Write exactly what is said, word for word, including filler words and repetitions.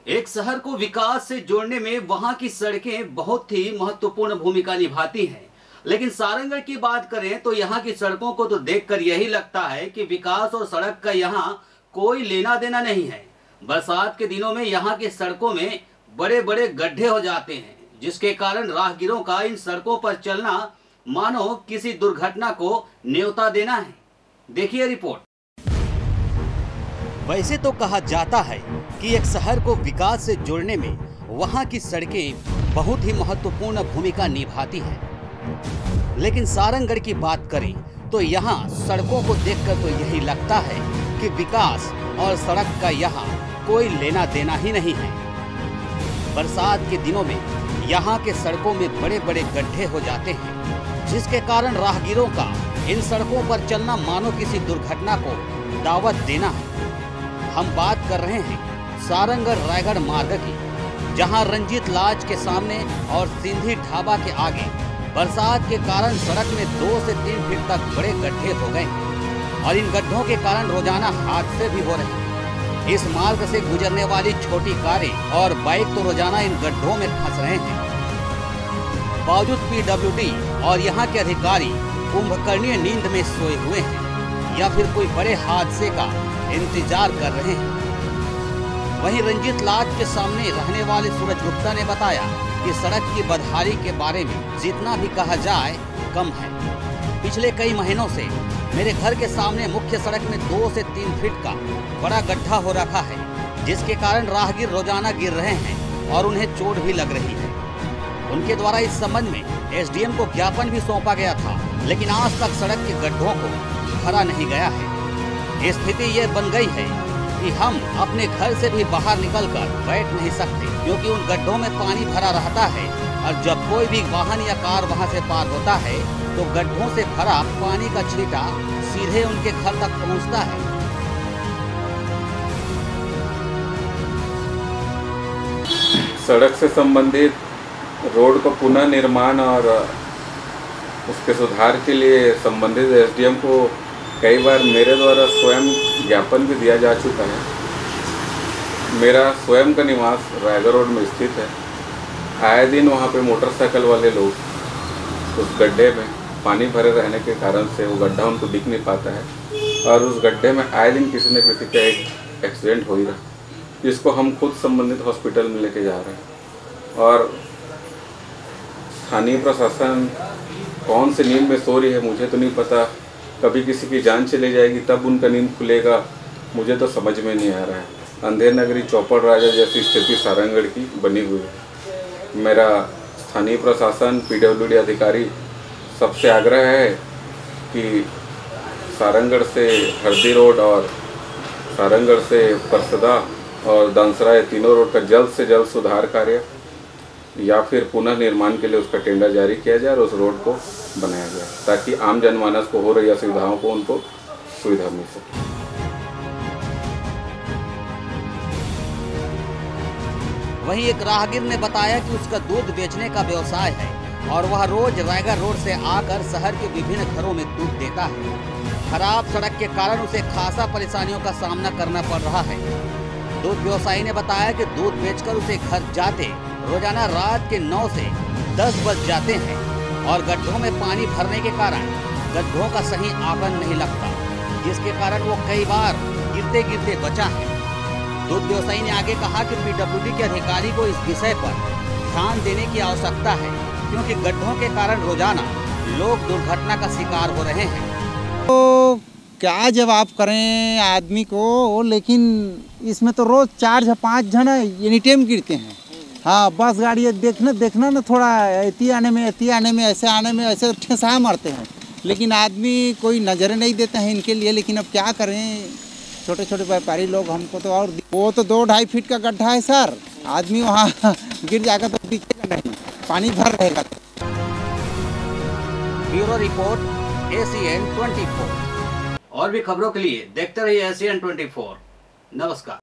एक शहर को विकास से जोड़ने में वहां की सड़कें बहुत ही महत्वपूर्ण भूमिका निभाती हैं। लेकिन सारंगढ़ की बात करें तो यहाँ की सड़कों को तो देखकर यही लगता है कि विकास और सड़क का यहाँ कोई लेना देना नहीं है। बरसात के दिनों में यहाँ की सड़कों में बड़े बड़े गड्ढे हो जाते हैं, जिसके कारण राहगीरों का इन सड़कों पर चलना मानो किसी दुर्घटना को न्योता देना है। देखिए रिपोर्ट। वैसे तो कहा जाता है कि एक शहर को विकास से जोड़ने में वहां की सड़कें बहुत ही महत्वपूर्ण भूमिका निभाती हैं। लेकिन सारंगढ़ की बात करें तो यहाँ सड़कों को देखकर तो यही लगता है कि विकास और सड़क का यहाँ कोई लेना देना ही नहीं है। बरसात के दिनों में यहाँ के सड़कों में बड़े बड़े गड्ढे हो जाते हैं, जिसके कारण राहगीरों का इन सड़कों पर चलना मानो किसी दुर्घटना को दावत देना है। हम बात कर रहे हैं सारंगढ़ रायगढ़ मार्ग की, जहां रंजीत लॉज के सामने और सिंधी ढाबा के आगे बरसात के कारण सड़क में दो से तीन फीट तक बड़े गड्ढे हो गए हैं और इन गड्ढों के कारण रोजाना हादसे भी हो रहे हैं। इस मार्ग से गुजरने वाली छोटी कारें और बाइक तो रोजाना इन गड्ढों में फंस रहे हैं। बावजूद पीडब्ल्यूडी और यहाँ के अधिकारी कुंभकर्णीय नींद में सोए हुए हैं या फिर कोई बड़े हादसे का इंतजार कर रहे हैं। वहीं रंजीत लॉज के सामने रहने वाले सूरज गुप्ता ने बताया कि सड़क की बदहाली के बारे में जितना भी कहा जाए कम है। पिछले कई महीनों से मेरे घर के सामने मुख्य सड़क में दो से तीन फीट का बड़ा गड्ढा हो रखा है, जिसके कारण राहगीर रोजाना गिर रहे हैं और उन्हें चोट भी लग रही है। उनके द्वारा इस संबंध में एसडीएम को ज्ञापन भी सौंपा गया था, लेकिन आज तक सड़क के गड्ढों को भरा नहीं गया है। स्थिति ये बन गई है कि हम अपने घर से भी बाहर निकलकर बैठ नहीं सकते, क्योंकि उन गड्ढों में पानी भरा रहता है और जब कोई भी वाहन या कार वहां से पार होता है तो गड्ढों से भरा पानी का छींटा सीधे उनके घर तक पहुंचता है। सड़क से संबंधित रोड को पुनः निर्माण और उसके सुधार के लिए संबंधित एसडीएम को कई बार मेरे द्वारा स्वयं ज्ञापन भी दिया जा चुका है। मेरा स्वयं का निवास रायगढ़ रोड में स्थित है। आए दिन वहाँ पे मोटरसाइकिल वाले लोग उस गड्ढे में पानी भरे रहने के कारण से वो गड्ढा उनको दिख नहीं पाता है और उस गड्ढे में आए दिन किसी न किसी का एक एक्सीडेंट हो ही रहा, जिसको हम खुद संबंधित हॉस्पिटल में लेके जा रहे हैं। और स्थानीय प्रशासन कौन से नींद में सो रही है मुझे तो नहीं पता। कभी किसी की जान चली जाएगी तब उनका नींद खुलेगा, मुझे तो समझ में नहीं आ रहा है। अंधेर नगरी चौपड़ राजा जैसी स्थिति सारंगढ़ की बनी हुई है। मेरा स्थानीय प्रशासन, पीडब्ल्यूडी अधिकारी सबसे आग्रह है कि सारंगढ़ से हरदी रोड और सारंगढ़ से परसदा और दंसरा तीनों रोड का जल्द से जल्द सुधार कार्य या फिर पुनः निर्माण के लिए उसका टेंडर जारी किया जाए और उस रोड को बनाया जाए, ताकि आम जनमानस को हो रही असुविधाओं को उनको सुविधा मिल सके। वहीं एक राहगीर ने बताया कि उसका दूध बेचने का व्यवसाय है और वह रोज रायगढ़ रोड से आकर शहर के विभिन्न घरों में दूध देता है। खराब सड़क के कारण उसे खासा परेशानियों का सामना करना पड़ रहा है। दूध व्यवसायी ने बताया कि दूध बेचकर उसे घर जाते रोजाना रात के नौ से दस बज जाते हैं और गड्ढों में पानी भरने के कारण गड्ढों का सही आकलन नहीं लगता, जिसके कारण वो कई बार गिरते गिरते बचा है। दूध व्यवसायी ने आगे कहा कि पीडब्ल्यूडी के अधिकारी को इस विषय पर ध्यान देने की आवश्यकता है, क्योंकि गड्ढों के कारण रोजाना लोग दुर्घटना का शिकार हो रहे हैं। तो क्या जवाब करें आदमी को, लेकिन इसमें तो रोज चार या पाँच जन एनी टाइम गिरते हैं। हाँ, बस गाड़ी देखना देखना ना थोड़ा ऐती आने में ऐती आने में ऐसे आने में ऐसे ठेसा मारते हैं, लेकिन आदमी कोई नज़र नहीं देते हैं इनके लिए। लेकिन अब क्या करें, छोटे छोटे व्यापारी लोग हमको तो और वो तो दो ढाई फीट का गड्ढा है सर, आदमी वहाँ गिर जाएगा तो दिखेगा नहीं, पानी भर रहेगा। ब्यूरो रिपोर्ट एसीएन चौबीस। और भी खबरों के लिए देखते रहिए एसीएन चौबीस। नमस्कार।